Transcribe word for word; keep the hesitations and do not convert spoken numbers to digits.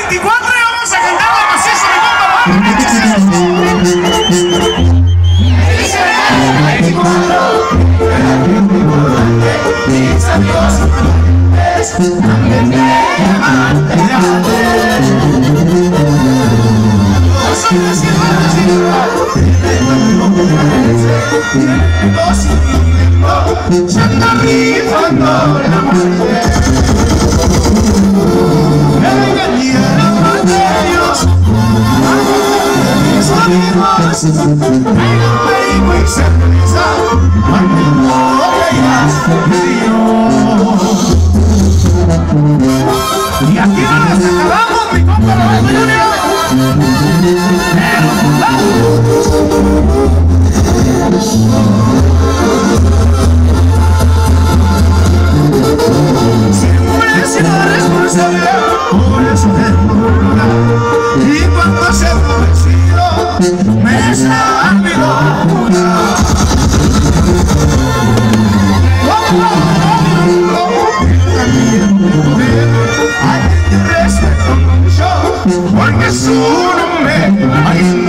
veinticuatro y vamos a cantar de macizo, mi compa. ¿Qué es eso? Mis amigos también me aman. No soy de ciudad, se anda rifando la muerte. El día de ellos, mis amigos, vengan médico y cerveza, cuando botellas de Dios. Y aquí no nos acabamos, mi compa, la mayoría. Pero siempre he sido responsable, por eso tengo lugar. Y cuando se fue vencido, me está mi locura. Hay que respeto mucho, porque es un hombre.